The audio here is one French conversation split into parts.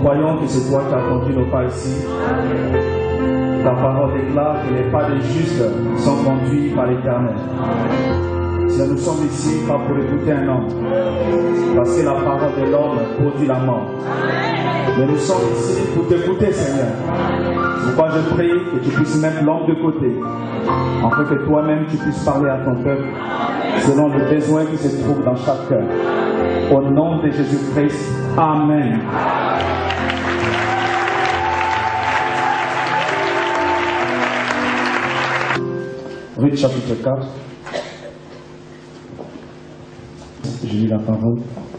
croyons que c'est toi qui as conduit nos pas ici. Ta parole déclare que les pas des justes sont conduits par l'Éternel. Si nous sommes ici, pas pour écouter un homme, parce que la parole de l'homme produit la mort. Mais nous sommes ici pour t'écouter, Seigneur. Pourquoi je prie que tu puisses mettre l'homme de côté, afin que toi-même tu puisses parler à ton peuple, selon le besoin qui se trouve dans chaque cœur. Au nom de Jésus-Christ, Amen. Ruth chapitre 4. Je lis la parole.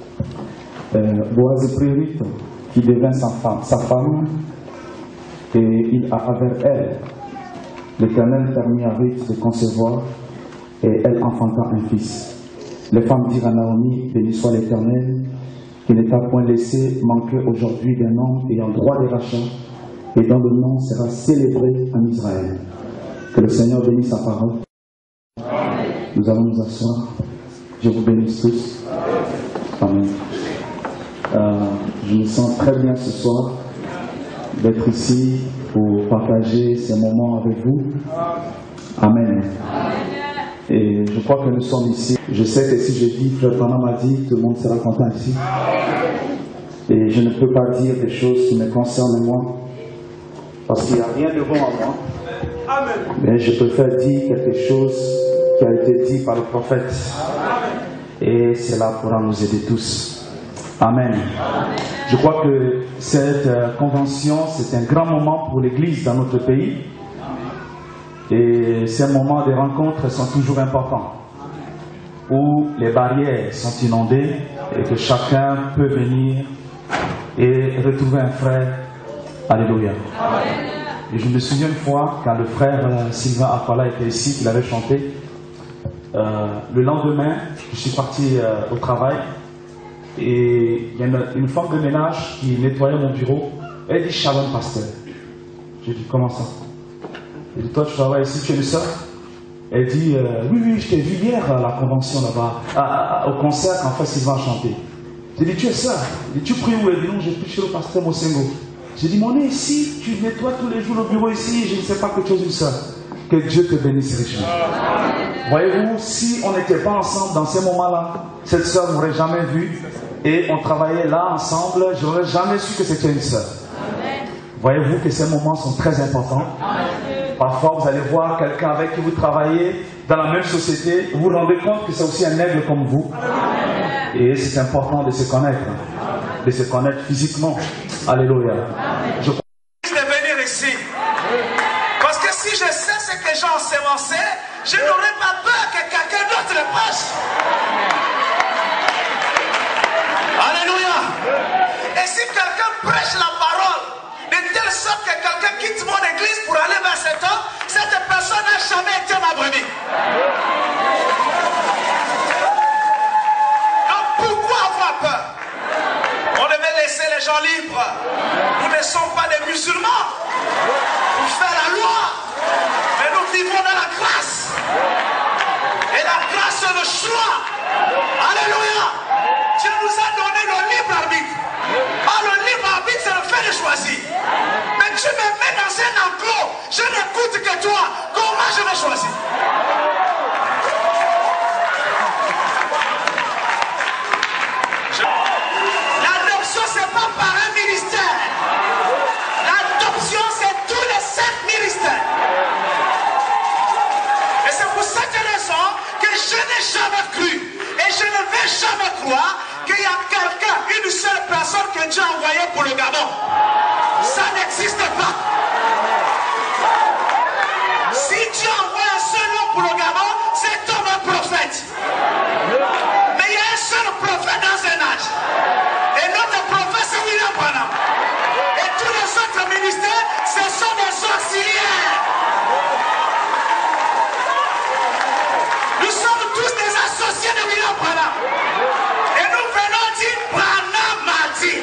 Boaz prit Ruth, qui devint sa femme, et il a avec elle. L'Éternel permit à Ruth de concevoir, et elle enfanta un fils. Les femmes dirent à Naomi, béni soit l'Éternel, qui ne t'a point laissé manquer aujourd'hui d'un homme ayant droit de rachat, et dont le nom sera célébré en Israël. Que le Seigneur bénisse sa parole. Nous allons nous asseoir. Je vous bénisse tous. Amen. Je me sens très bien ce soir d'être ici pour partager ces moments avec vous. Amen. Et je crois que nous sommes ici. Je sais que si je dis, Frère Branham m'a dit, tout le monde sera content ici. Et je ne peux pas dire des choses qui me concernent moi, parce qu'il n'y a rien de bon à moi. Mais je préfère dire quelque chose qui a été dit par le prophète. Et cela pourra nous aider tous. Amen. Je crois que cette convention, c'est un grand moment pour l'Église dans notre pays. Et ces moments de rencontres sont toujours importants, où les barrières sont inondées et que chacun peut venir et retrouver un frère. Alléluia. Et je me souviens une fois, quand le frère Sylvain Apala était ici, qu'il avait chanté, le lendemain, je suis parti au travail et il y a une femme de ménage qui nettoyait mon bureau. Elle dit, Shalom, pasteur. J'ai dit, comment ça? Elle dit, toi tu travailles ici, tu es le seul? Elle dit, oui, je t'ai vu hier à la convention là-bas, au concert quand frère Sylvain a chanté. J'ai dit, tu es seul? Elle dit, tu pries où? Elle dit, non, j'ai pris chez le pasteur Mosengo. J'ai dit, mon nez ici, tu nettoies tous les jours le bureau ici, je ne sais pas que tu es une seule. Que Dieu te bénisse richement. Voyez-vous, si on n'était pas ensemble dans ces moments-là, cette sœur ne m'aurait jamais vu et on travaillait là ensemble, je n'aurais jamais su que c'était une sœur. Voyez-vous que ces moments sont très importants. Parfois, vous allez voir quelqu'un avec qui vous travaillez dans la même société, vous vous rendez compte que c'est aussi un aigle comme vous. Et c'est important de se connaître physiquement. Alléluia. Je de venir ici. Parce que si je sais ce que j'ai ensemencé, je n'aurais pas peur que quelqu'un d'autre le fasse. Alléluia. Et si quelqu'un prêche la parole de telle sorte que quelqu'un quitte mon église pour aller vers cet homme, cette personne n'a jamais été ma brebis. Donc pourquoi avoir peur? On devait laisser les gens libres. Nous ne sommes pas des musulmans pour faire la loi, mais nous vivons dans la grâce. Et la grâce, c'est le choix. Alléluia. Dieu nous a donné le libre arbitre. Ah, le libre arbitre, c'est le fait de choisir. Mais tu me mets dans un enclos, je n'écoute que toi. Comment je vais choisir? L'adoption, c'est pas par un ministère. L'adoption, c'est tous les 7 ministères. Et c'est pour cette raison que je n'ai jamais cru. Et je ne vais jamais croire qu'il y a quelqu'un, une seule personne que Dieu a envoyée pour le Gabon. Ça n'existe pas. Si Dieu envoie un seul homme pour le Gabon, c'est homme un prophète. Mais il y a un seul prophète dans un âge. Et notre prophète, c'est William Branham. Et tous les autres ministères, ce sont des auxiliaires. Nous sommes tous des associés de William Branham. Et nous venons dire Branham m'a dit.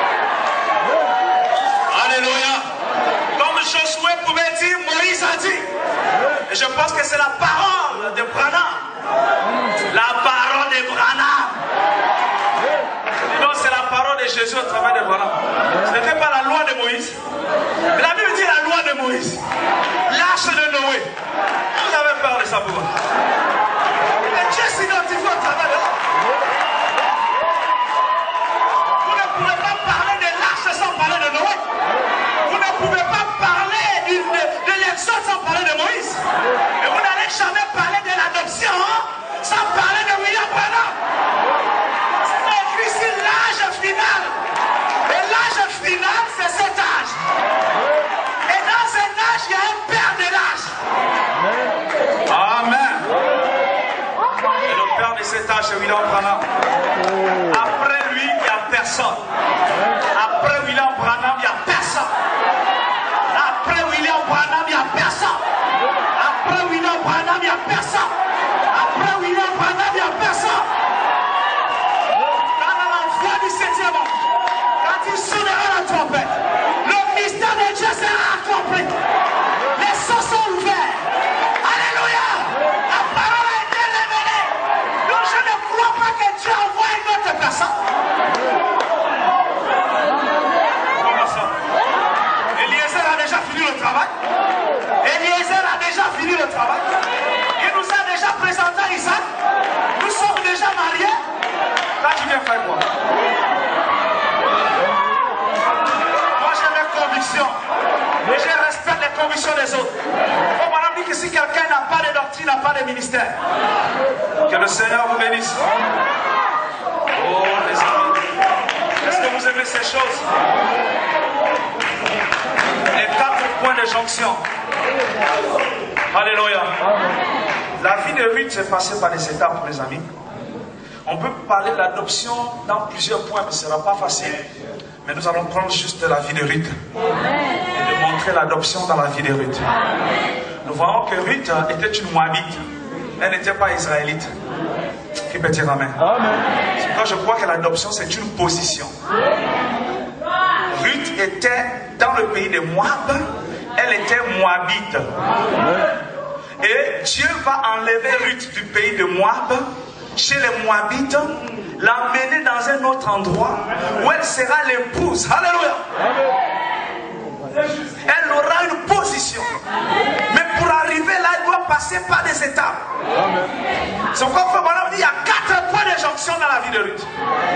Alléluia. Comme Josué pouvait dire, Moïse a dit. Et je pense que c'est la parole de Branham. La parole de Branham. Non, c'est la parole de Jésus au travers de Branham. n'était pas la loi de Moïse. Mais la Bible dit la loi de Moïse. L'arche de Noé. Vous avez peur de ça pour moi. Mais Dieu s'identifie au travers de l'arche. Vous ne pouvez pas parler de l'arche sans parler de Noé. Vous ne pouvez pas parler de l'exode sans parler de Moïse. Et vous n'allez jamais parler de l'adoption sans parler de William Branham. C'est écrit ici l'âge final. Et l'âge final, c'est cet âge. Et dans cet âge, il y a un père de l'âge. Amen. Et le père de cet âge, c'est William Branham. Après lui, il n'y a personne. Après William Branham, il n'y a personne. Après William Branham, il n'y a personne. Après William Branham, il n'y a personne. Après William Branham, il n'y a personne. Dans la voix du 7e ange, quand il sonnera la trompette, le mystère de Dieu sera accompli. Les cieux sont ouverts. Alléluia. La parole a été révélée. Donc je ne crois pas que Dieu envoie une autre personne. Comment ça? Eliezer a déjà fini le travail. Eliezer a déjà fini le travail. Il nous a déjà présenté Isaac. Nous sommes déjà mariés. Là, tu viens faire quoi? Moi, j'ai mes convictions. Et je respecte les convictions des autres. Bon, madame dit que si quelqu'un n'a pas de doctrine, n'a pas de ministère, que le Seigneur vous bénisse. Oh, les amis. Est-ce que vous aimez ces choses? Les 4 points de jonction. Alléluia. La vie de Ruth s'est passée par des étapes, mes amis. On peut parler de l'adoption dans plusieurs points, mais ce ne sera pas facile. Mais nous allons prendre juste la vie de Ruth. Et de montrer l'adoption dans la vie de Ruth. Nous voyons que Ruth était une Moabite. Elle n'était pas israélite. Qui peut dire Amen? C'est pourquoi je crois que l'adoption, c'est une position. Ruth était dans le pays de Moab. Elle était Moabite. Et Dieu va enlever Ruth du pays de Moab, chez les Moabites, l'emmener dans un autre endroit où elle sera l'épouse. Alléluia. Elle aura une position. Mais pour arriver là, elle doit passer par des étapes. C'est pourquoi Branham dit qu'il y a 4 points de jonction dans la vie de Ruth.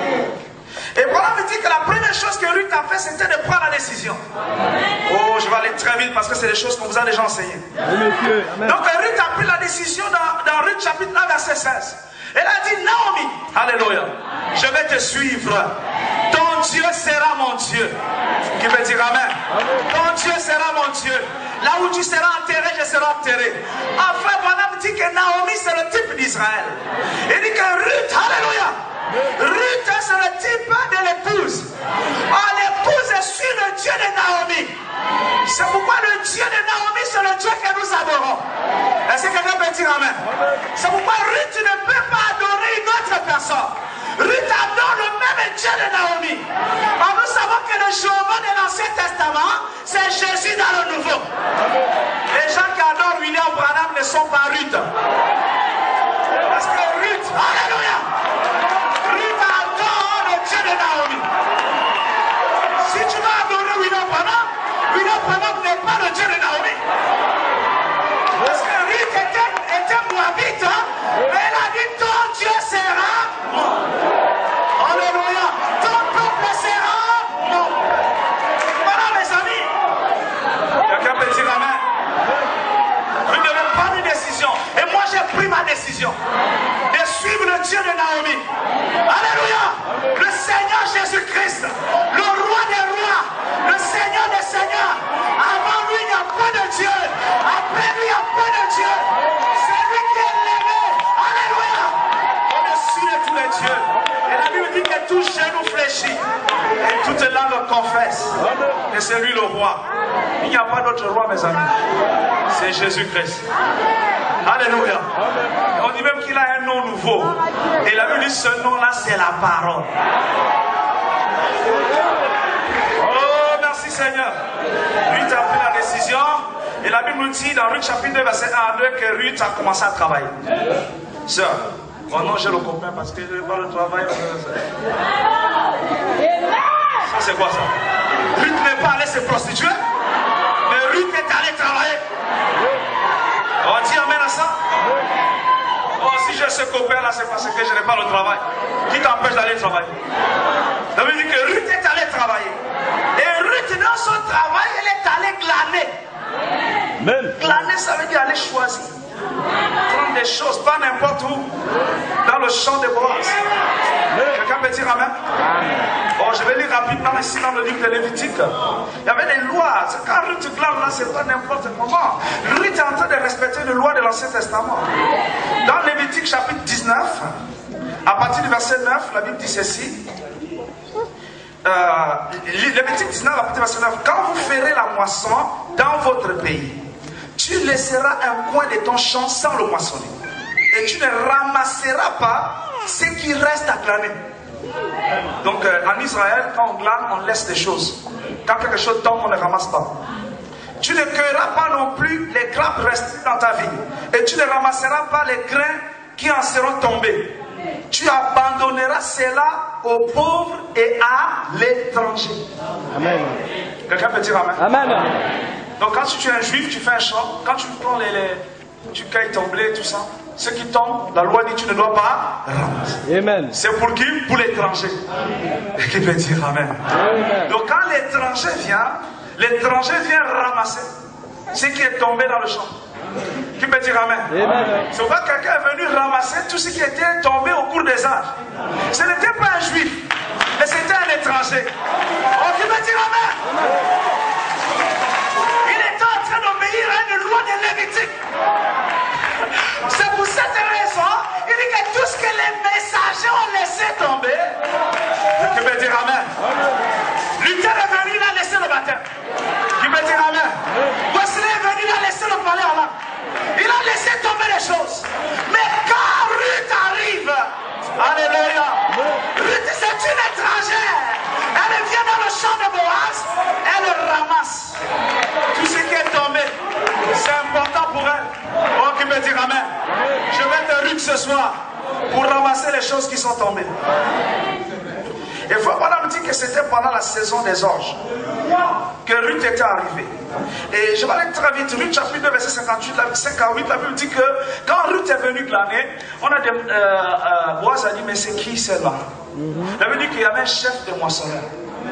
Et Branham me dit que la première chose que Ruth a fait, c'était de prendre la décision. Oh, je vais aller très vite parce que c'est des choses qu'on vous a déjà enseignées. Donc Ruth a pris la décision dans Ruth chapitre 1 verset 16. Elle a dit, Naomi, alléluia, je vais te suivre. Ton Dieu sera mon Dieu. Qui veut dire Amen? Ton Dieu sera mon Dieu. Là où tu seras enterré, je serai enterré. Enfin, Branham dit que Naomi, c'est le type d'Israël. Il dit que Ruth, alléluia, Ruth, c'est le type de l'épouse. Ah, l'épouse suit le Dieu de Naomi. C'est pourquoi le Dieu de Naomi, c'est le Dieu que nous adorons. Est-ce que quelqu'un peut dire Amen? C'est pourquoi Ruth ne peut pas adorer une autre personne. Ruth adore le même Dieu de Naomi. Alors nous savons que le Jéhovah de l'Ancien Testament, c'est Jésus dans le Nouveau. Les gens qui adorent William Branham ne sont pas Ruth. Parce que Ruth, alléluia, Ruth adore le Dieu de Naomi. Si tu vas adorer William Branham n'est pas le Dieu de Naomi. Parce que Ruth était Moabite, mais elle a dit ton Dieu sera mon. Alléluia. Ton peuple sera mon. Voilà mes amis. Quelqu'un peut dire Amen. Ruth devait prendre une décision. Et moi j'ai pris ma décision de suivre le Dieu de Naomi. Alléluia. Le Seigneur Jésus-Christ, le roi des rois, le Seigneur des seigneurs. Avant lui, il n'y a pas de Dieu. Après lui, il n'y a pas de Dieu. C'est lui qui est l'élevé. Alléluia. Au-dessus de tous les dieux. Et la Bible dit que tout genou fléchit. Et toute langue confesse que c'est lui le roi. Il n'y a pas d'autre roi, mes amis. C'est Jésus-Christ. Alléluia. Et on dit même qu'il a un nom nouveau. Et la Bible dit ce nom-là, c'est la parole. Oh, merci Seigneur. Ruth a pris la décision. Et la Bible nous dit dans Ruth chapitre 2, verset 1 à 2 que Ruth a commencé à travailler. Sœur, oh non, j'ai le copain parce que je vais pas le travail. Ça, c'est quoi ça? Ruth n'est pas allée se prostituer, mais Ruth est allée travailler. On dit amen à ça. Oh, si j'ai ce copain-là, c'est parce que je n'ai pas le travail. Qui t'empêche d'aller travailler? Ça veut dire que Ruth est allée travailler. Et Ruth, dans son travail, elle est allée glaner. Même. Glaner, ça veut dire aller choisir. Prendre des choses, pas n'importe où. Dans le champ de Boaz. Quelqu'un peut dire amen? Bon, je vais lire rapidement ici dans le livre de Lévitique. Il y avait des lois. Quand Ruth glane là, c'est pas n'importe comment. Ruth est en train de respecter les lois de l'Ancien Testament. Dans Lévitique chapitre 19, à partir du verset 9, la Bible dit ceci. Lévitique 19, à partir du verset 9. Quand vous ferez la moisson dans votre pays, tu laisseras un coin de ton champ sans le moissonner. Et tu ne ramasseras pas ce qui reste à glaner. Donc en Israël, quand on glane, on laisse des choses. Quand quelque chose tombe, on ne ramasse pas. Tu ne cueilleras pas non plus les grappes restées dans ta vie. Et tu ne ramasseras pas les grains qui en seront tombés. Tu abandonneras cela aux pauvres et à l'étranger. Amen. Quelqu'un peut dire amen? Amen. Donc quand tu es un juif, tu fais un champ. Quand tu prends tu cueilles ton blé, tout ça. Ce qui tombe, la loi dit tu ne dois pas ramasser. Amen. C'est pour qui? Pour l'étranger. Qui peut dire amen? Amen. Donc quand l'étranger vient ramasser ce qui est tombé dans le champ. Qui peut dire amen? Amen. Souvent quelqu'un est venu ramasser tout ce qui était tombé au cours des âges. Ce n'était pas un juif, mais c'était un étranger. Oh, qui peut dire amen? Il était en train d'obéir à une loi de Lévitique. C'est pour cette raison, il dit que tout ce que les messagers ont laissé tomber, qui peut dire amen? Luther est venu, il a laissé le baptême. Qui peut dire amen? Wesley est venu, il a laissé le palais en l'air. Il a laissé tomber les choses. Mais quand Ruth arrive, alléluia, Ruth c'est une étrangère. Elle vient dans le champ de Boaz, elle ramasse tout ce qui est tombé. C'est important pour elle. Oh, qui peut dire amen? Je vais être Ruth ce soir pour ramasser les choses qui sont tombées. Et voilà, me dit que c'était pendant la saison des orges que Ruth était arrivée. Et je vais aller très vite. Ruth chapitre 2 verset 58, 5 à 8, la Bible dit que quand Ruth est venue glaner, on a des, Boaz a dit mais c'est qui celle-là? La Bible dit qu'il y avait un chef de moissonneurs.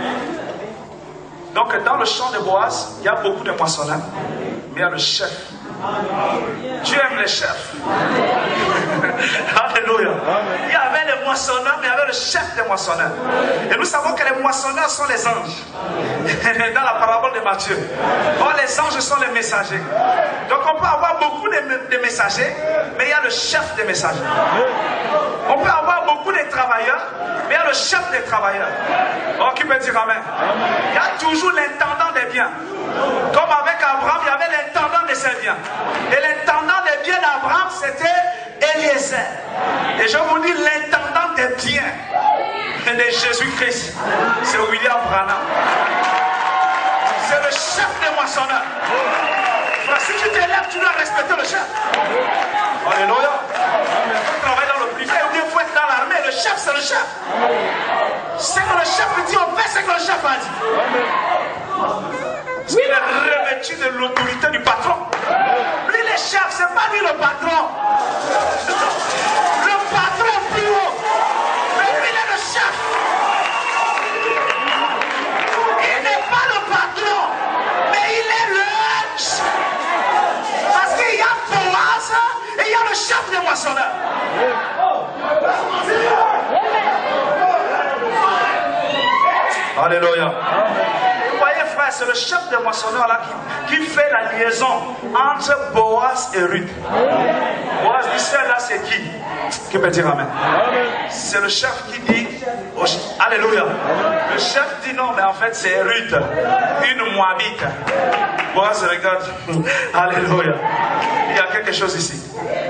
Donc dans le champ de Boaz, il y a beaucoup de moissonneurs, mais il y a le chef. Dieu aime les chefs. Alléluia. Il y avait les moissonneurs, mais il y avait le chef des moissonneurs. Et nous savons que les moissonneurs sont les anges. Dans la parabole de Matthieu. Or, les anges sont les messagers. Donc on peut avoir beaucoup de messagers, mais il y a le chef des messagers. On peut avoir beaucoup de travailleurs, mais il y a le chef des travailleurs. Oh, qui peut dire amen? Il y a toujours l'intendant des biens. Comme avec Abraham, il y avait l'intendant de ses biens. Et l'intendant des biens d'Abraham, c'était Eliezer. Et je vous dis, l'intendant des biens de Jésus-Christ, c'est William Branham. C'est le chef des moissonneurs. Enfin, si tu t'élèves, tu dois respecter le chef. Alléluia. Il faut travailler dans le privé ou bien il faut être dans l'armée. Le chef, c'est le chef. C'est que le chef dit, on fait ce que le chef a dit. Parce qu'il est revêtu de l'autorité du patron. Lui, le chef, c'est pas lui le patron. Le patron est plus haut. Mais lui, il est le chef. Il n'est pas le patron, mais il est le chef. Parce qu'il y a Boaz et il y a le chef des moissonneurs. Alléluia. C'est le chef des moissonneurs là qui fait la liaison entre Boaz et Ruth. Boaz dit celle-là c'est qui peut dire amen? C'est le chef qui dit alléluia. Le chef dit non mais en fait c'est Ruth, une Moabite. Boaz regarde. Alléluia. Il y a quelque chose ici.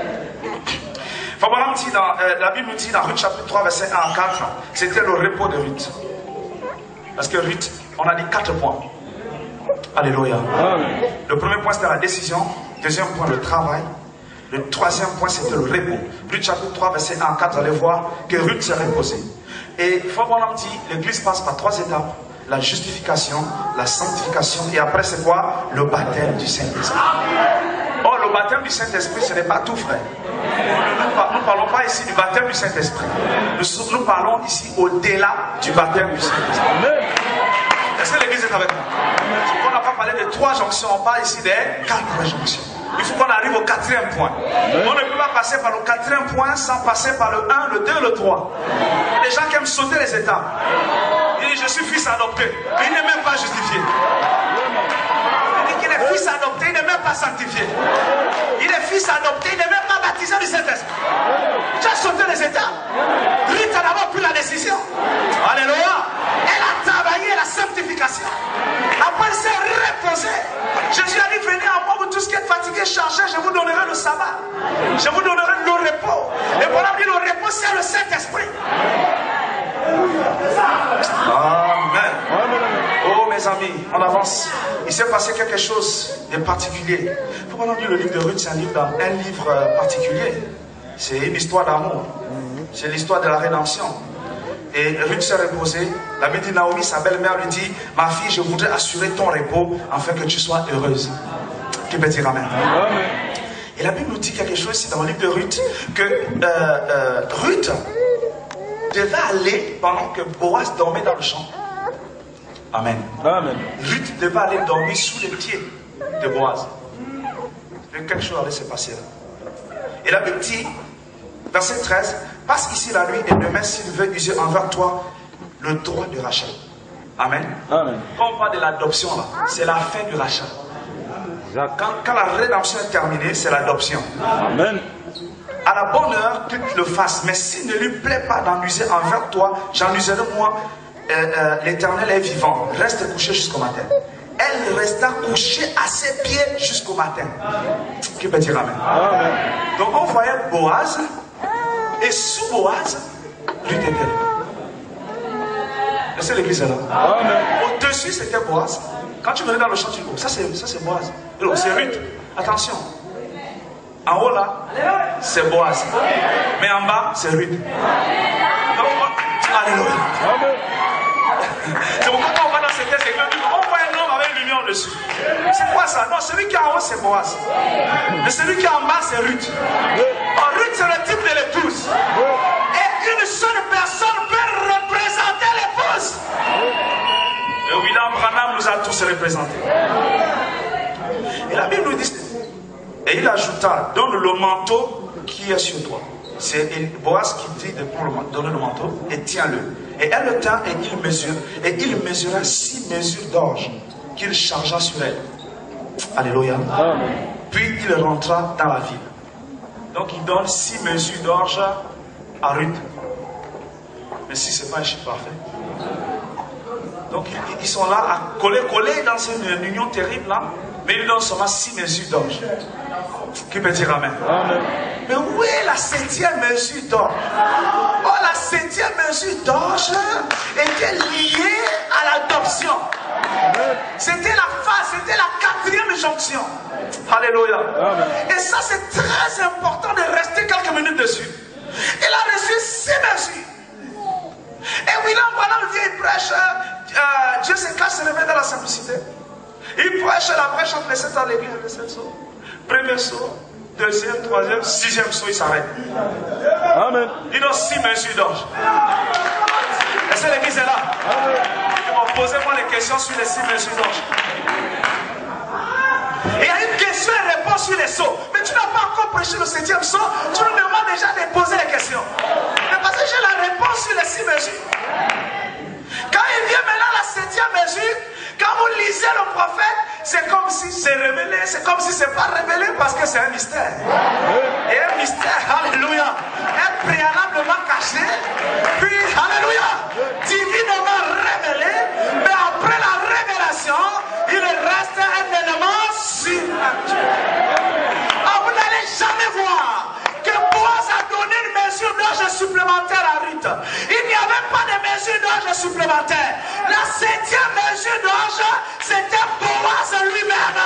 La Bible nous dit dans Ruth chapitre 3 verset 1 à 4, c'était le repos de Ruth. Parce que Ruth, on a dit 4 points. Alléluia. Le premier point c'était la décision. Deuxième point le travail. Le troisième point c'était le repos. Ruth chapitre 3 verset 1 à 4, allez voir que Ruth s'est reposée. Et Frère Branham dit l'église passe par 3 étapes. la justification, la sanctification, et après c'est quoi? Le baptême du Saint-Esprit. Or, le baptême du Saint-Esprit, ce n'est pas tout, frère. Nous ne parlons pas ici du baptême du Saint-Esprit. Nous parlons ici au-delà du baptême du Saint-Esprit. Est-ce que l'église est avec moi? On n'a pas parlé de 3 jonctions, on parle ici des 4 jonctions. Il faut qu'on arrive au 4e point. On ne peut pas passer par le 4e point sans passer par le 1, le 2, le 3. Il y a des gens qui aiment sauter les étapes. Il dit, je suis fils adopté. Mais il n'est même pas justifié. Il dit qu'il est fils adopté, il n'est même pas sanctifié. Il est fils adopté, il n'est même pas baptisé du Saint-Esprit. Tu as sauté les étapes. Ruth a d'abord pris la décision. Alléluia. Elle a travaillé la sanctification. Après, elle s'est reposée. Jésus a dit, venez à moi, vous tous qui êtes fatigués, chargés, je vous donnerai le sabbat. Je vous donnerai le repos. Et voilà, le repos, c'est le Saint-Esprit. Amen. Oh, mes amis, on avance. Il s'est passé quelque chose de particulier. Pourquoi on dit le livre de Ruth, c'est un livre particulier. C'est une histoire d'amour. C'est l'histoire de la rédemption. Et Ruth s'est reposée. La Bible dit, Naomi, sa belle-mère, lui dit, ma fille, je voudrais assurer ton repos afin que tu sois heureuse. Qui peut dire amen? Amen. Et la Bible nous dit quelque chose ici dans le livre de Ruth, que Ruth devait aller pendant que Boaz dormait dans le champ. Amen. Amen. Ruth devait aller dormir sous les pieds de Boaz. Et quelque chose allait se passer là. Et la Bible dit, verset 13, passe ici la nuit et demain s'il veut user envers toi le droit de rachat. Amen. Amen. Quand on parle de l'adoption là, c'est la fin du rachat. Quand la rédemption est terminée, c'est l'adoption. Amen. À la bonne heure, qu'il le fasse. Mais s'il ne lui plaît pas d'en user envers toi, j'en userai moi. L'Éternel est vivant. Reste couché jusqu'au matin. Elle resta couchée à ses pieds jusqu'au matin. Qui peut dire amen? Amen. Donc on voyait Boaz. Et sous Boaz, Ruth était là. Est-ce que l'église est là? Amen. Au-dessus, c'était Boaz. Quand tu venais dans le champ, tu dis, oh, ça c'est Boaz. C'est Ruth. Attention. En haut là, c'est Boaz. Mais en bas, c'est Ruth. Donc, alléluia. C'est pourquoi quand on va dans cette thèse, on voit un homme avec une lumière dessus. C'est quoi ça? Non, celui qui est en haut, c'est Boaz. Mais celui qui est en bas, c'est Ruth. Alors, Ruth, c'est le type de l'épouse. Et une seule personne peut représenter l'épouse. Et William Branham nous a tous représentés. Et la Bible nous dit, et il ajouta, donne le manteau qui est sur toi. C'est Boaz qui dit de donner le manteau et tiens-le. Et elle le tint et il mesura 6 mesures d'orge qu'il chargea sur elle. Alléluia. Amen. Puis il rentra dans la ville. Donc il donne 6 mesures d'orge à Ruth. Mais si ce n'est pas un chiffre parfait. Donc ils sont là à coller dans une union terrible là. Mais il donne seulement 6 mesures d'orge. Qui peut dire amen? Amen. Mais où est la 7e mesure d'orge? Oh, la 7e mesure d'orge était liée à l'adoption. C'était la phase, c'était la 4e jonction. Alléluia. Amen. Et ça, c'est très important de rester quelques minutes dessus. Il a reçu 6 mesures. Et William Branham vient, il prêche, Dieu se cache, se révèle dans la simplicité. Il prêche la brèche entre les 7 ans, l'église et les 7 sauts. Premier saut, 2e, 3e, 6e saut, il s'arrête. Amen. Il donne 6 mesures d'orge. Est-ce que l'église est là? Amen. Posez-moi les questions sur les 6 mesures d'orge. Il y a une question et réponse sur les sauts. Mais tu n'as pas encore prêché le 7e saut. Tu nous demandes déjà de poser les questions. Mais parce que j'ai la réponse sur les 6 mesures. Quand il vient maintenant la 7e mesure, quand vous lisez le prophète, c'est comme si c'est révélé, c'est comme si c'est pas révélé parce que c'est un mystère. Et un mystère, alléluia, est préalablement caché, puis, alléluia, divinement révélé, mais après la révélation, il reste un élément surnaturel. Alors vous n'allez jamais voir que Boaz a donné une mesure d'orge supplémentaire à Ruth. Il n'y avait pas de mesure d'orge supplémentaire. La 7e mesure d'orge, c'était Boaz lui-même.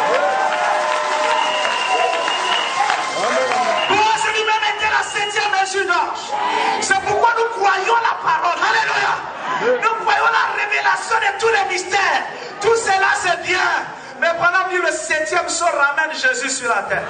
Boaz lui-même était la 7e mesure d'orge. C'est pourquoi nous croyons la parole. Alléluia. Nous croyons la révélation de mystères. Tout cela c'est bien. Mais pendant que le 7e saut ramène Jésus sur la terre.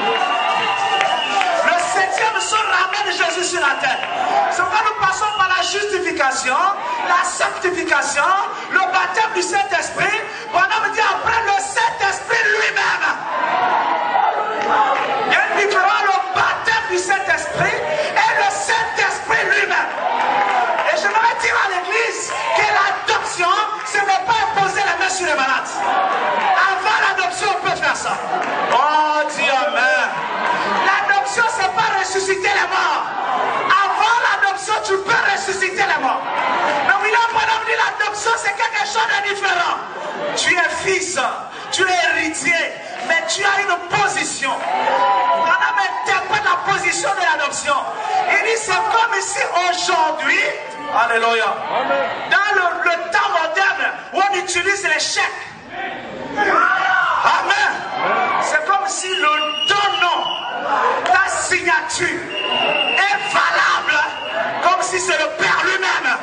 Le 7e saut ramène Jésus sur la terre. C'est pourquoi nous passons par la justification, la sanctification, le baptême du Saint-Esprit. Pendant me dit après le Saint-Esprit lui-même. Il y a une différence, le baptême du Saint-Esprit et le Saint-Esprit lui-même. Et je voudrais dire à l'église que l'adoption, ce n'est pas imposer la main sur les malades. Avant l'adoption, on peut faire ça. Oh, dis amen. L'adoption, ce n'est pas ressusciter les morts. Avant l'adoption, tu peux ressusciter les morts. Mais William Branham dit l'adoption, c'est quelque chose de différent. Tu es fils, tu es héritier, mais tu as une position. Branham interprète la position de l'adoption. Il dit c'est comme si aujourd'hui, alléluia, dans le temps moderne où on utilise les chèques. Amen. C'est comme si le don, ta signature est valable, comme si c'est le Père lui-même.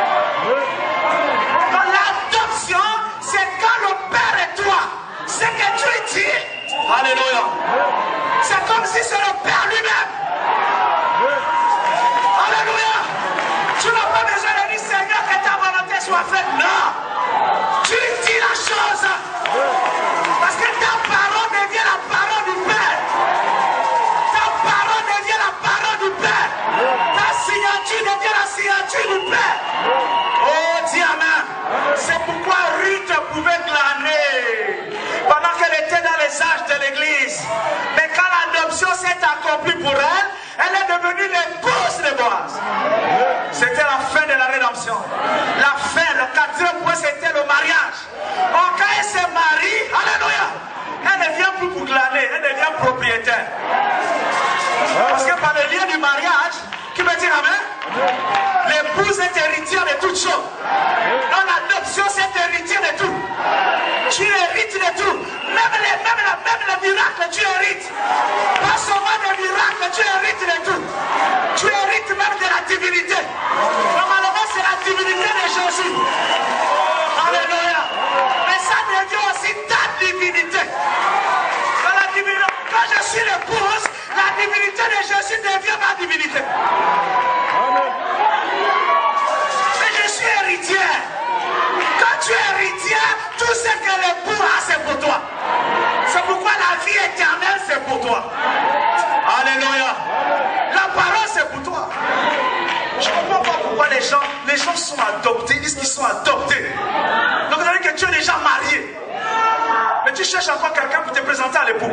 Donc l'adoption, c'est quand le Père et toi, ce que tu dis, alléluia, c'est comme si c'est le Père lui-même. Alléluia. Tu n'as pas besoin de dire Seigneur que ta volonté soit faite. Non. Tu dis la chose. Parce que ta parole devient la parole du Père. Ta parole devient la parole du Père. Ta signature devient la signature du Père. Oh, dis amen. C'est pourquoi Ruth pouvait glaner pendant qu'elle était dans les âges de l'église. Mais quand l'adoption s'est accomplie pour elle, elle est devenue l'épouse de Boaz. C'était la fin de la rédemption. La fin, le 4e point, c'était le mariage. Or, quand elle se marie, alléluia, elle ne vient plus pour glaner, elle devient propriétaire. Parce que par le lien du mariage, qui veut dire amen, l'épouse est héritière de toutes choses. Dans l'adoption, c'est héritier de tout. Tu hérites de tout. Même les miracles, tu hérites. Pas seulement des miracles, tu hérites de tout. Tu hérites même de la divinité. Normalement, c'est la divinité de Jésus. Alléluia. Mais ça devient aussi ta divinité. Quand je suis l'épouse, la divinité de Jésus devient ma divinité. Mais je suis héritière. Quand tu es héritière, tout ce que l'époux a, c'est pour toi. C'est pourquoi la vie éternelle, c'est pour toi. Alléluia. La parole, c'est pour toi. Je ne comprends pas pourquoi les gens sont adoptés, ils disent qu'ils sont adoptés. Donc, vous avez dit que tu es déjà marié. Mais tu cherches encore quelqu'un pour te présenter à l'époux.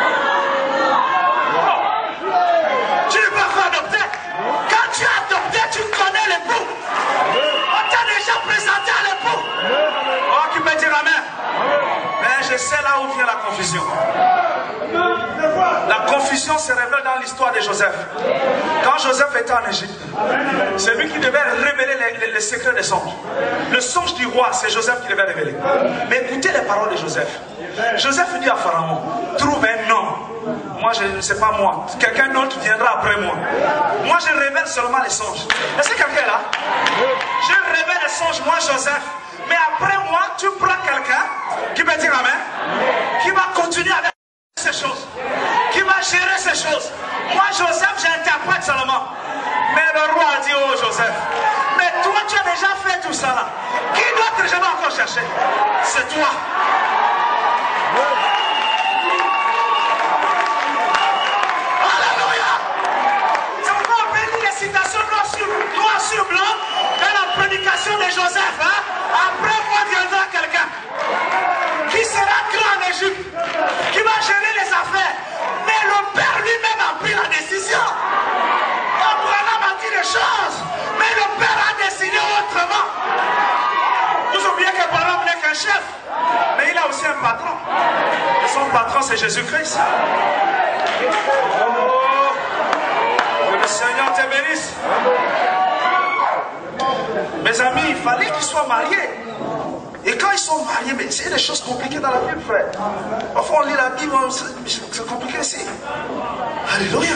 Tu n'es pas encore adopté. Quand tu es adopté, tu connais l'époux. On t'a déjà présenté à l'époux. Oh, qui peut dire amen. Mais je sais là où vient la confusion. La confusion se révèle dans l'histoire de Joseph. Quand Joseph était en Égypte, c'est lui qui devait révéler les secrets des songes. Le songe du roi, c'est Joseph qui devait révéler. Mais écoutez les paroles de Joseph. Joseph dit à Pharaon, trouve un nom. Moi, je ne sais pas moi. Quelqu'un d'autre viendra après moi. Moi, je révèle seulement les songes. Est-ce que quelqu'un est là? Je révèle les songes, moi, Joseph. Mais après moi, tu prends quelqu'un qui peut dire amen, qui va continuer avec ces choses, qui va gérer ces choses. Moi, Joseph, j'interprète seulement. Mais le roi a dit, oh Joseph, mais toi, tu as déjà fait tout ça là. Qui d'autre je vais encore chercher? C'est toi. Alléluia. C'est pourquoi on peut lire les citations noir sur blanc dans la prédication de Joseph. Hein? Après moi viendra quelqu'un qui sera grand en Égypte, qui va gérer les affaires. Mais le Père lui-même a pris la décision. Abraham a dit les choses, mais le Père a décidé autrement. Vous oubliez qu'Abraham n'est qu'un chef, mais il a aussi un patron. Et son patron, c'est Jésus-Christ. Oh, que le Seigneur te bénisse. Mes amis, il fallait qu'ils soient mariés. Et quand ils sont mariés, mais c'est des choses compliquées dans la Bible, frère. Parfois on lit la Bible, c'est compliqué ici. Alléluia.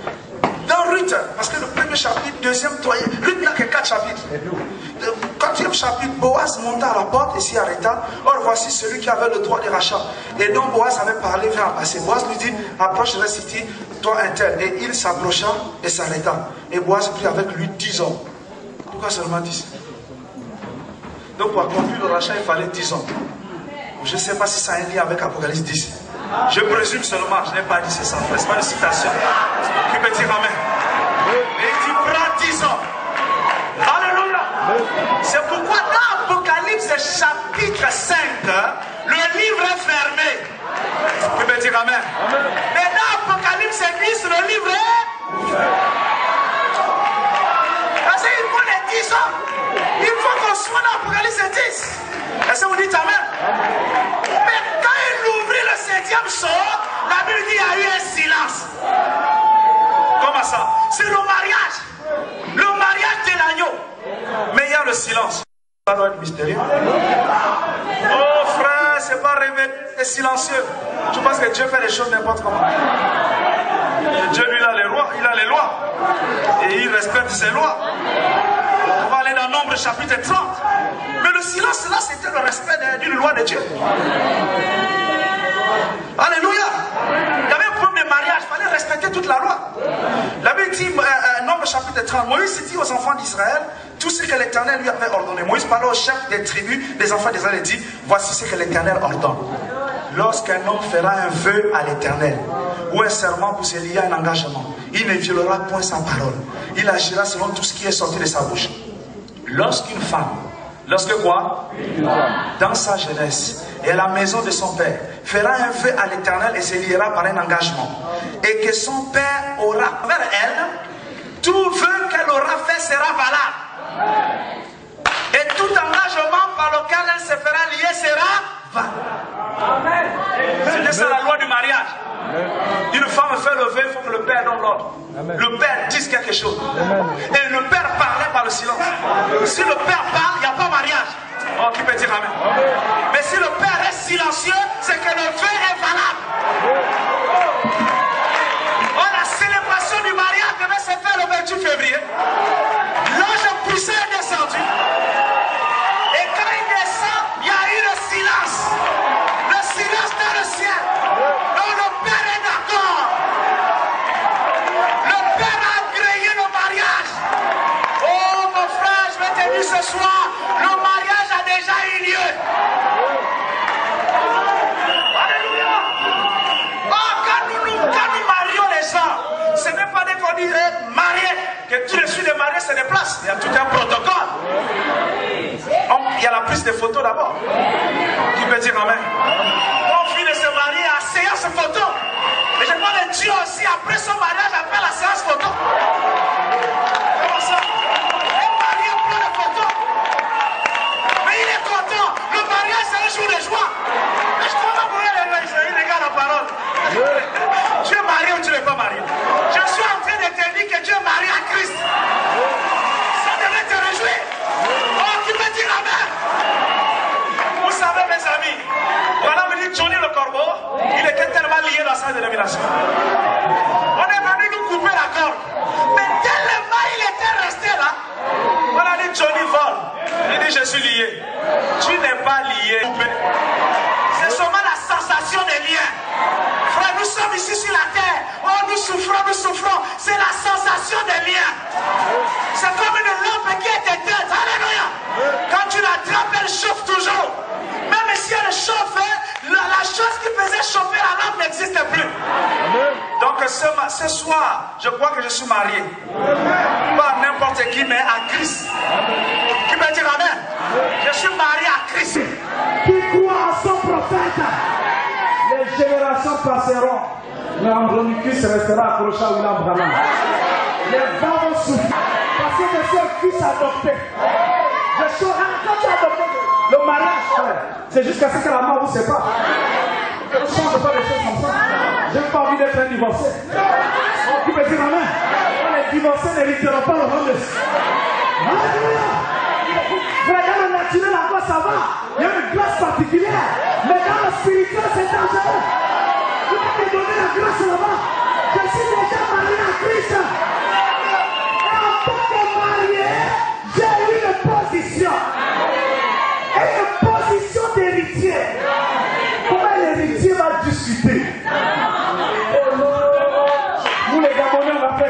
Dans Ruth, parce que le premier chapitre, deuxième, troisième, Ruth n'a que 4 chapitres. Le 4e chapitre, Boaz monta à la porte et s'y arrêta. Or, voici celui qui avait le droit de rachat. Et dont Boaz avait parlé vint à passer. Boaz lui dit, approche de la cité, toi un tel. Et il s'approcha et s'arrêta. Et Boaz prit avec lui 10 hommes. Pourquoi seulement 10? Donc pour accomplir le rachat, il fallait 10 hommes. Je ne sais pas si ça a un lien avec Apocalypse 10. Je présume seulement, je n'ai pas dit c'est ça. Ce n'est pas une citation. Qui peut dire amen? Et il dit, prends 10 hommes. Alléluia. C'est pourquoi dans Apocalypse chapitre 5, le livre est fermé. Qui peut dire amen? Mais dans Apocalypse 10, le livre est fermé. Parce qu'il faut les 10 hommes. Il faut qu'on soit dans Apocalypse 10. Est-ce que vous dites amen? Mais quand il ouvrit le 7e sceau, la Bible dit qu'il y a eu un silence. Comment ça? C'est le mariage. Le mariage de l'agneau. Mais il y a le silence. Ça doit être mystérieux. Oh frère, c'est pas révélé, c'est silencieux. Je pense que Dieu fait les choses n'importe comment. Dieu lui a les lois, il a les lois. Et il respecte ses lois. On va aller dans Nombre chapitre 30. Mais le silence là, c'était le respect d'une loi de Dieu. Alléluia. Il y avait un problème de mariage, il fallait respecter toute la loi. La Bible dit, Nombre chapitre 30, Moïse dit aux enfants d'Israël tout ce que l'Éternel lui avait ordonné. Moïse parlait au chef des tribus des enfants d'Israël et dit, voici ce que l'Éternel ordonne. Lorsqu'un homme fera un vœu à l'Éternel ou un serment pour se lier à un engagement, il ne violera point sa parole. Il agira selon tout ce qui est sorti de sa bouche. Lorsqu'une femme, lorsque quoi? Dans sa jeunesse et à la maison de son père, fera un vœu à l'Éternel et se liera par un engagement, et que son père aura vers elle, tout vœu qu'elle aura fait sera valable. Et tout engagement par lequel elle se fera lier sera valable. C'est ça la loi du mariage. Une femme fait le vœu, il faut que le père donne l'ordre. Le père dise quelque chose. Et le père parlait par le silence. Si le père parle, il n'y a pas mariage. Oh, qui peut dire amen? Mais si le père est silencieux, c'est que le vœu est valable. Oh, la célébration du mariage devait se faire le 28 février. L'ange puissant est descendu. Et quand il descend, il y a eu le silence. Le silence dans le ciel. Donc le père est d'accord. Le père a agréé le mariage. Oh mon frère, je vais te dire ce soir, le mariage a déjà eu lieu. Alléluia. Oh, quand nous marions les gens, ce n'est pas dès qu'on dit marié, que tout de suite les mariés se déplacent. Il y a tout un protocole. Il y a la prise de photos d'abord. Qui peut dire amen? On finit de se marier à séance photo. Et je vois que Dieu aussi, après son mariage, appelle la séance photo. Comment ça? Un marié plein de photos. Mais il est content. Le mariage, c'est un jour de joie. Mais je crois pas pour il regarde la parole. Tu es marié ou tu n'es pas marié? Je suis en train de te dire que tu es marié à Christ. Ça devrait te réjouir. Oh, tu peux dire amen. Vous savez, mes amis, voilà me dit Johnny le corbeau, il était tellement lié dans sa dénomination. On est venu nous couper la corde. Mais tellement il était resté là, on a dit Johnny vole. Il dit je suis lié. Tu n'es pas lié. C'est seulement la sensation des liens. Frère, nous sommes ici sur la terre. Oh, nous souffrons, nous souffrons. C'est la sensation des liens. C'est comme une lampe qui est éteinte. Alléluia. Quand tu l'attrapes, elle chauffe toujours. Même si elle chauffe, la chose qui faisait chauffer la lampe n'existe plus. Donc ce soir, je crois que je suis marié. Pas à n'importe qui, mais à Christ. Qui peut dire amen? Je suis marié à Christ. Qui croit à son prophète? Les générations passeront, mais Andronicus restera accroché à William Branham. Les vents vont souffrir, parce que je suis un fils adopté. Je suis quand tu as adopté le mariage, c'est jusqu'à ce que la mort vous sépare. Je ne change pas des choses comme ça. Je n'ai pas envie d'être un divorcé. Qui peut dire amen? Les divorcés n'hériteront pas le royaume. Alléluia. Dans le naturel, encore ça va. Il y a une grâce particulière. Mais dans le spirituel, c'est dangereux. Tu vas te donner la grâce là-bas. Je suis déjà marié à Christ. Et en tant que marié, j'ai eu une position.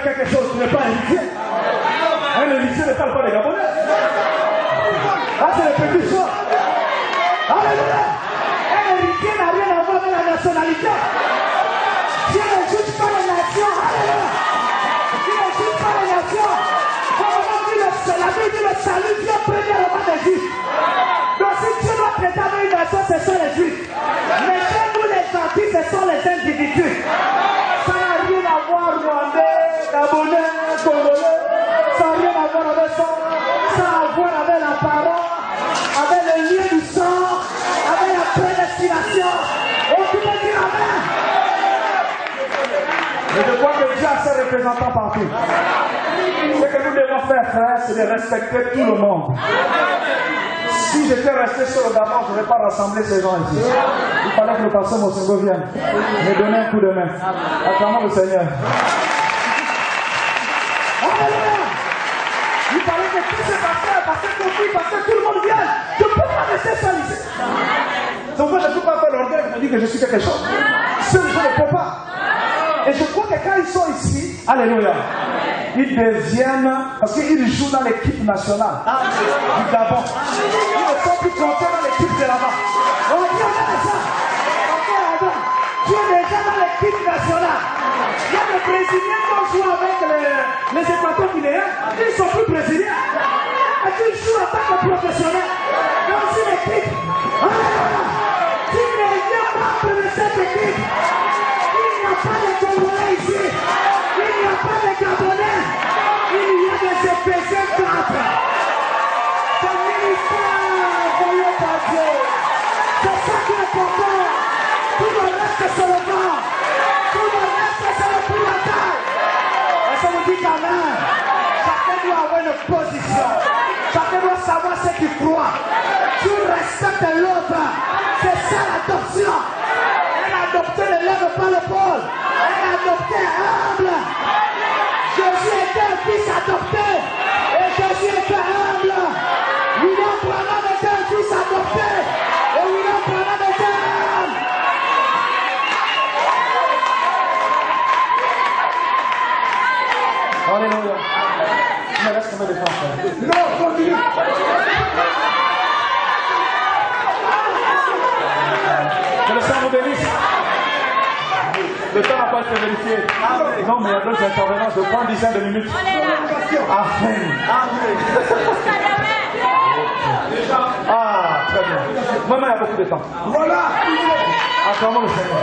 quelque chose, tu n'es pas héritier. Un héritier ne parle pas des Gabonais. Ah, c'est les petites choses. Alléluia. Un héritier n'a rien à voir avec la nationalité. Dieu ne juge pas les nations. Alléluia. Dieu ne juge pas les nations. Comme on dit, la Bible dit le salut vient premièrement des Juifs. Donc si Dieu doit traiter avec une nation, ce sont les Juifs. Mais chez nous les gentils, ce sont les individus. Ça n'a rien à voir Rwandais, Gabonais, Congolais. Ça n'a rien à voir avec ça. Ça a à voir avec la parole, avec le lien du sang, avec la prédestination. Et tu peux dire Amen. Et je crois que Dieu a ses représentants partout. Ce que nous devons faire, frère, c'est de respecter tout le monde. Si j'étais resté sur le Gabon, je n'aurais pas rassemblé ces gens ici. Il fallait que le pasteur Mosengo vienne me donner un coup de main. Acclamons le Seigneur. Alléluia. Il fallait que tous ces pasteurs, pasteur Kofi, pasteur tout le monde vienne. Je ne peux pas rester seul ici. Donc moi, je ne peux pas faire l'orgueil qui me dit que je suis quelque chose. Seul, je ne peux pas. Et je crois que quand ils sont ici, alléluia, ils deviennent, parce qu'ils jouent dans l'équipe nationale du Gabon. Ils ne sont plus comptés dans l'équipe de là-bas. On dit, on a ça. Tu es déjà dans l'équipe nationale. Il y a des Brésiliens qui ont joué avec les Équatoriens. Ils ne sont plus Brésiliens. Et tu joues en tant que professionnel dans une équipe. Alléluia. Tu deviens membre de cette équipe. Il n'y a pas de Congolais ici. Il n'y a pas de Gabonais. Il y a des Éphésiens 4. C'est le ministère envoyé par Dieu. C'est ça qui est important. Tout le reste, c'est le vent. Tout le reste, c'est le prix de la taille. Et ça vous dit qu'Amen. Chacun doit avoir une position. Chacun doit savoir ce qu'il croit. Tu respectes l'autre. C'est ça l'adoption. Adopté ne lève pas l'épaule. Elle est adoptée humble. Jésus était un fils adopté. Et Jésus était humble. William Branham était un fils adopté. Et William Branham était humble. Alléluia. Il me reste combien de temps, frère? Non, continue. Que le Seigneur vous bénisse. Le temps n'a pas été vérifié. Non, mais il y a d'autres intervenants. Je prends une dizaine de minutes. Amen. Ah, très bien. Maintenant, il y a beaucoup de temps. Voilà. Acclamons le Seigneur.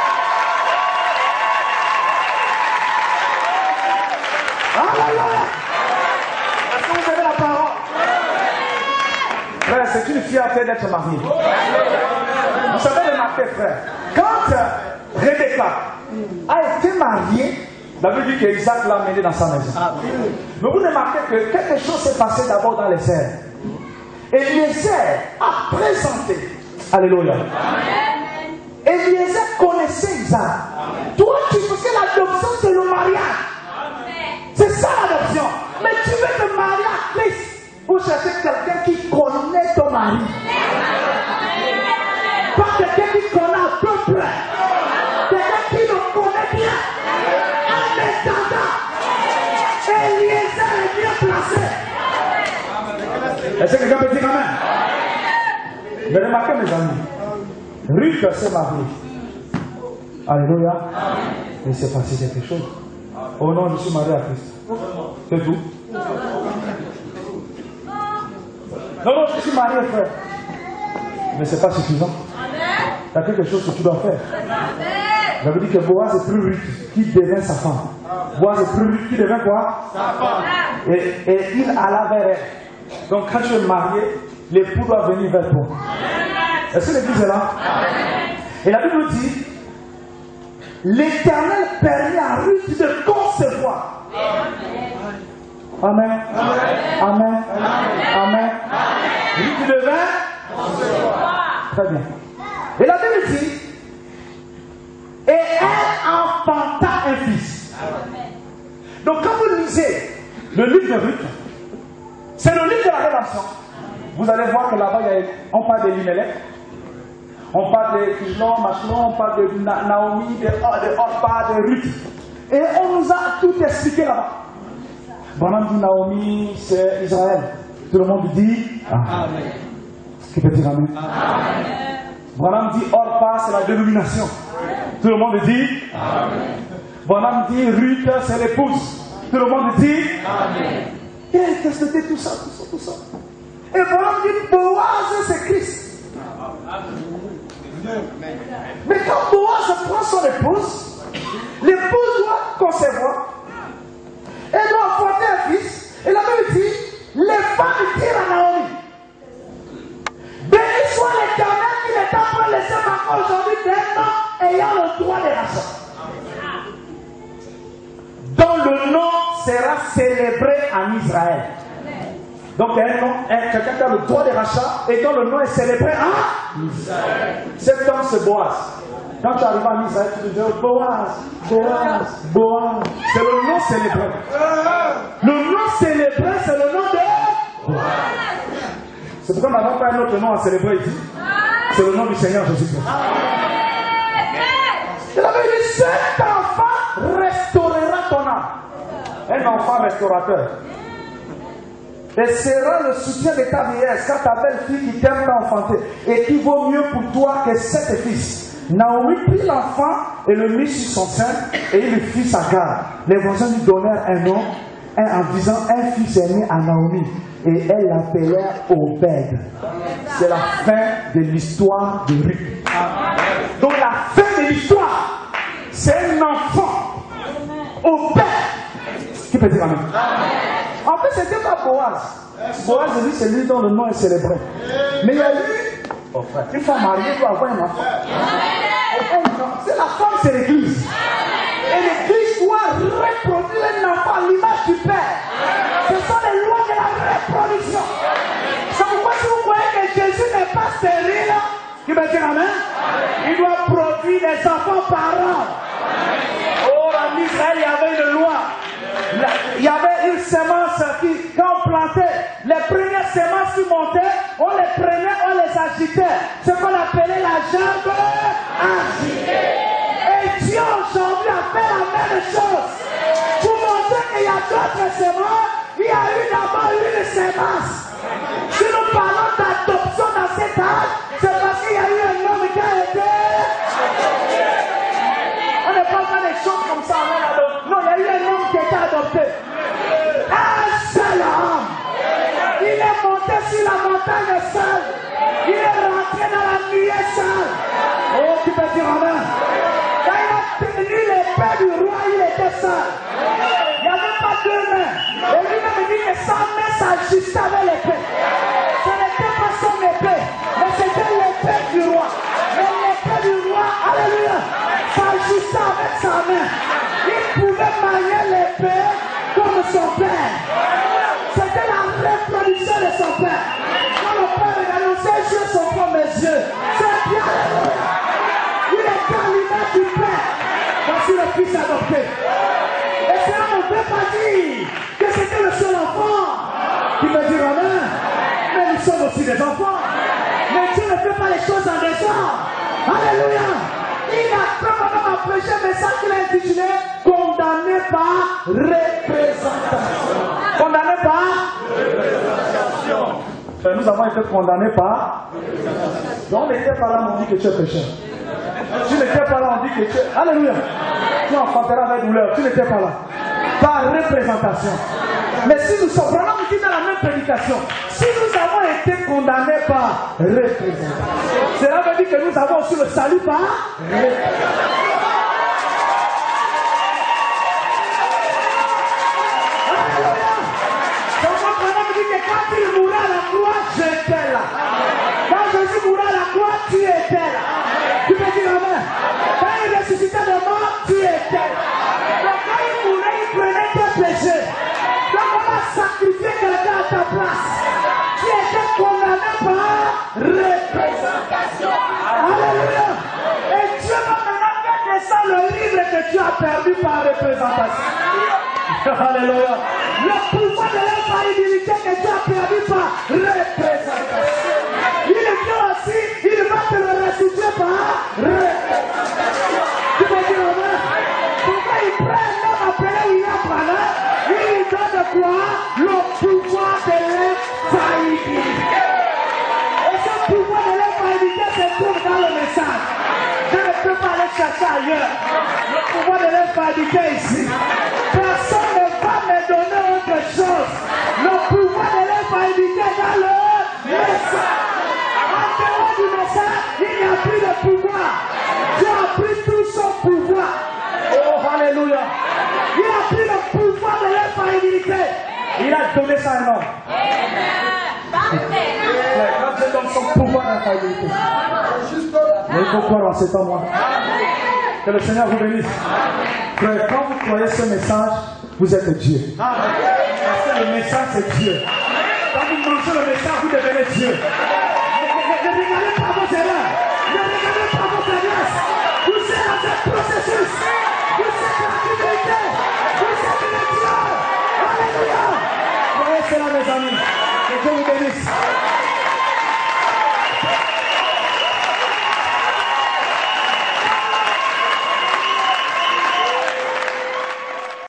Alléluia. Est-ce que vous avez la parole? Frère, c'est une fierté d'être marié. Vous savez remarquer, frère, quand Rebecca a été mariée, la Bible dit qu'Isaac l'a amené dans sa maison. Mais vous remarquez que quelque chose s'est passé d'abord dans les airs. Eliezer a présenté. Alléluia. Eliezer connaissait Isaac. Toi, tu faisais l'adoption, c'est le mariage. C'est ça l'adoption. Mais tu veux te marier à Christ pour chercher quelqu'un qui connaît ton mari. Pas quelqu'un qui connaît à peu près. Quelqu'un qui le connaît bien. En attendant, Eliezer est bien placé. Est-ce que quelqu'un peut dire Amen? Mais remarquez mes amis, Ruth s'est mariée. Alléluia. Et c'est passé quelque chose. Oh non, je suis marié à Christ. C'est tout. Non, je suis marié, frère. Mais ce n'est pas suffisant. Il y a quelque chose que tu dois faire. J'avais dit que Boaz est plus Ruth qui devient sa femme. Boaz est plus Ruth qui devient quoi? Sa femme. Et il alla vers elle. Donc quand tu es marié, l'époux doit venir vers toi. Est-ce que l'église est là? Et la Bible dit, l'Éternel permet à Ruth de concevoir. Amen. Amen. Amen. Ruth devait concevoir. Très bien. Et la Bible dit, et elle enfanta un fils. Donc quand vous lisez le livre de Ruth, c'est le livre de la rédemption. Vous allez voir que là-bas, on parle d'Elimelech, on parle de Kishon, Machlon, on parle de Naomi, de Orpa, de Ruth. Et on nous a tout expliqué là-bas. Branham dit Naomi, c'est Israël. Tout le monde dit Amen. Qui peut dire Amen? Amen. Branham dit Orpa, c'est la dénomination. Tout le monde dit Amen. Branham dit Ruth, c'est l'épouse. Tout le monde dit Amen. Qu'est-ce que c'était tout ça? Et Branham dit Boaz, c'est Christ. Mais quand Boaz prend son épouse, l'épouse doit concevoir. Elle doit enfanter un fils. Et la Bible dit, les femmes dirent à Naomi, béni soit l'Éternel qui n'est pas laissé encore aujourd'hui d'un homme ayant le droit de rachat. Dont le nom sera célébré en Israël. Donc un nom, quelqu'un qui a le droit de rachat et dont le nom est célébré en Israël. Cet homme c'est Boaz. Quand tu arrives en Israël, tu te dis Boaz. C'est le nom célébré. Le nom célébré, c'est le nom de Boaz. C'est pourquoi nous n'avons pas un autre nom à célébrer ici. C'est le nom du Seigneur Jésus-Christ. Il avait dit, cet enfant restaurera ton âme. Un enfant restaurateur. Et sera le soutien de ta vieillesse quand ta belle-fille qui t'aime t'a enfanté et qui vaut mieux pour toi que 7 fils. Naomi prit l'enfant et le mit sur son sein et il le fit sa garde. Les voisins lui donnèrent un nom en disant un fils est né à Naomi et elle l'appelait Obed. C'est la fin de l'histoire de Ruth. Donc la fin de l'histoire, c'est un enfant Obed. Qui peut dire Amen? En fait, c'était pas Boaz. Boaz, c'est lui dont le nom est célébré. Mais il y a eu une femme mariée doit avoir un enfant. C'est la femme, c'est l'église. Et l'église doit reproduire un enfant à l'image du Père. Ce sont les lois de la reproduction. C'est pourquoi si vous voyez que Jésus n'est pas stérile, qui veut dire Amen, il doit produire des enfants par an. Oh, en Israël, il y avait une loi. Il y avait une semence qui, quand on plantait, les premières semences qui montaient, on les prenait, on les agitait. Ce qu'on appelait la gerbe agitée. Et Dieu aujourd'hui a fait la même chose. Pour montrer qu'il y a d'autres semences, il y a eu d'abord une semence. Si nous parlons d'adoption dans cet âge, c'est parce qu'il y a eu un homme qui a été. On ne parle pas des choses comme ça. Non, il y a eu un homme qui a été adopté. Un seul homme. Il est monté sur la montagne seul. Il est rentré dans la nuée seul. Oh, tu peux dire Amen. Quand il a tenu l'épée du roi, il était seul. Il n'y avait pas deux mains. Et lui-même dit que sa main s'ajustait avec l'épée. Ce n'était pas son épée, mais c'était l'épée du roi. Mais l'épée du roi, alléluia, s'ajustait avec sa main. Il pouvait manier l'épée comme son père. C'était la reproduction de son père. Quand le père regardait, ses yeux sont comme mes yeux. C'est bien. Il est à l'image du père. Voici le fils adopté. Et cela ne veut pas dire que c'était le seul enfant qui veut dire Amen. Mais nous sommes aussi des enfants. Mais Dieu ne fait pas les choses en désordre. Alléluia. Il a vraiment prêché un message qu'il a intitulé Condamné par représentation. Condamné par représentation. Nous avons été condamnés par. Donc on n'était pas là, on dit que tu es pécheur. Tu n'étais pas là, on dit que tu es. Alléluia. Tu enfanteras avec douleur. Tu n'étais pas là. Par représentation. Mais si nous sommes vraiment dit dans la même prédication, si nous avons été condamnés par représentation, cela veut dire que nous avons aussi le salut par représentation. Quand il mourra à la croix, j'étais là. Quand Jésus mourra à la croix, tu étais là. Tu peux dire Amen. Quand il ressuscitait de mort, tu étais là. Donc quand il mourait, il prenait tes péchés. Donc on a sacrifié quelqu'un à ta place. Tu étais condamné par représentation. Alléluia. Et Dieu va maintenant faire descendre le livre que tu as perdu par représentation. Alléluia. Le pouvoir de l'infaillibilité que tu as perdu par représentation. Il est Dieu aussi, il va te le restituer par représentation. Tu peux dire Amen. Pourquoi il prend chercher ailleurs. Le pouvoir de l'infaillibilité ici. Personne ne va me donner autre chose. Le pouvoir de l'infaillibilité dans le message. En dehors du message, il n'y a plus de pouvoir. Dieu a pris tout son pouvoir. Oh, alléluia. Il a pris le pouvoir de l'infaillibilité. Il a donné ça à un homme. Quand Dieu donne son pouvoir d'infaillibilité, mais il faut croire en cet homme-là. Que le Seigneur vous bénisse. Frère, quand vous croyez ce message, vous êtes Dieu. Parce que le message, c'est Dieu. Quand vous mangez le message, vous devenez Dieu. Ne regardez pas vos erreurs. Ne regardez pas vos faiblesses. Vous êtes dans ce processus. Vous êtes la fidélité. Vous êtes le Dieu. Alléluia. Voyez cela, mes amis. Que Dieu vous bénisse.